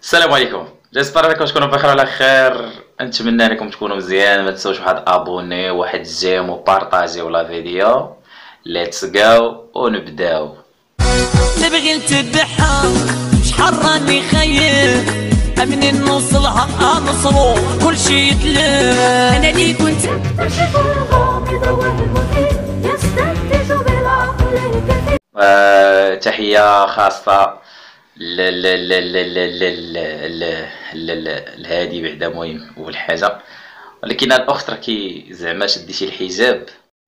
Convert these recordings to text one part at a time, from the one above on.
السلام عليكم، جيسبر انكم تكونوا بخير وعلى خير. نتمنى انكم تكونوا مزيان. ما تنسوش واحد ابوني واحد جيم وبارطاجيو لا فيديو. ليتس جو ونبداو. نبغي نتبعها شحال راني خايف منين نوصلها نصرو كل شي يتلف. انا اللي كنت اكتشف الغامض والمثير يستنتج بالعقل الكثير. تحية خاصة الهادي بعدا مهم اول حاجة، ولكن الاخت راكي زعما شديتي الحجاب.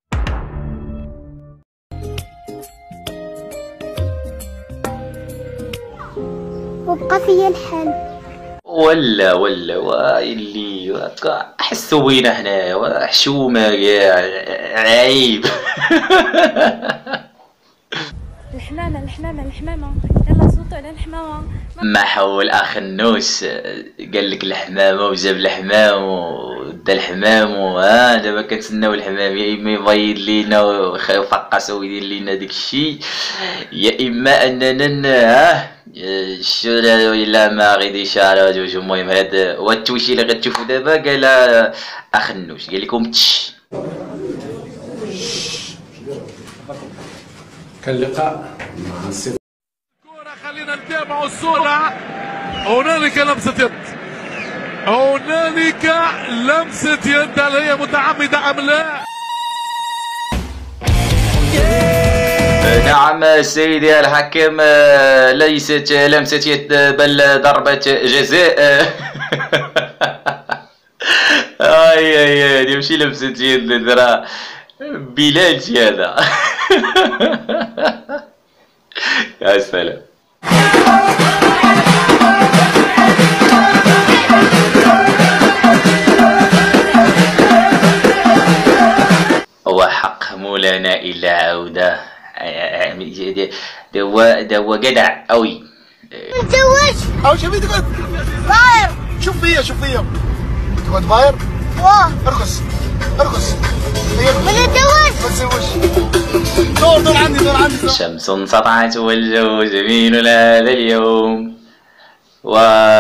وبقى فيا الحال ولا ويلي حسوا بينا حنايا حشومه كاع عيب. الحمامة يلا صوتوا على الحمامة. ما حول اخ النوس قال لك الحمامه وجاب الحمام ودا الحمام دابا كنتسناو الحمام يا اما يبيض لينا ويفقس ويدير لينا داك الشيء، يا اما اننا الشورى ولا ما غادي شارج. المهم هذا هو التويشي اللي غتشوفوا دابا. قال اخ النوس قال لكم تش كان لقاء مع الصفر. خلينا نتابعوا الصورة. هنالك لمسة يد، هنالك لمسة يد، هل هي متعمدة أم لا؟ نعم سيدي الحكم، ليست لمسة يد بل ضربة جزاء. اي هذه ماشي لمسة يد، ترى بلالتي هذا. يا سلام. هو حق مولانا إلا عودة. هو قدع قوي. نتزوج او شو تقول طاير. شوف فيا تقعد باير. واه ارقص ما نتزوج ما تسويش. دور عندي شمس سطعت والجو جميل هذا اليوم. و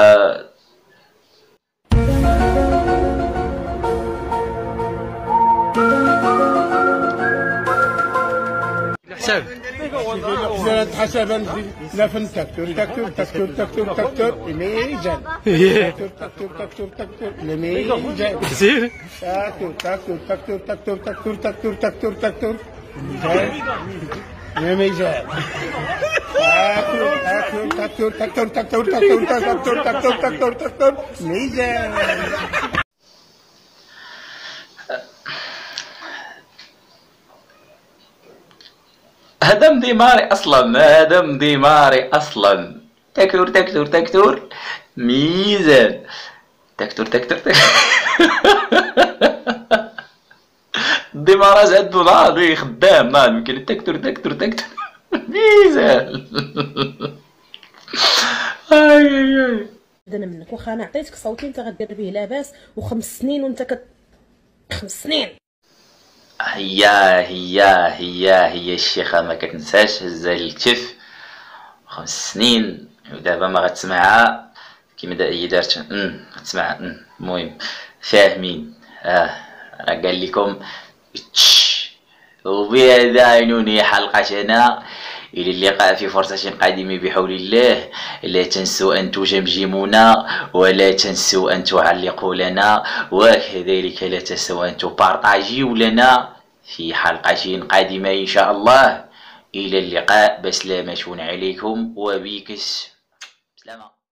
حسابا لا فن تكتور ميجان تكتور ميجان كثير تكتور ميجان تكتور ميجان. هذا مديماري اصلا. تكتور ميزان. تكتور الديماراج عنده ناضي خدام ناضي يمكن. تكتور ميزان. اي انا منك واخا انا عطيتك صوتي انت غدير به لاباس وخمس سنين وانت 5 سنين. هي الشيخة ما كتنساش هزا الكتف 5 سنين. ودابا ما غتسمعها كيما هي دارت غتسمعها. المهم فاهمين. راه قال لكم وبهذا عينوني حلقتنا. إلى اللقاء في فرصة قادمة بحول الله. لا تنسوا أن تجمجمونا ولا تنسوا أن تعلقوا لنا، وكذلك لا تنسوا أن تبارطاجيو لنا في حلقة قادمة إن شاء الله. إلى اللقاء، بسلامة عليكم وبيكس سلامة.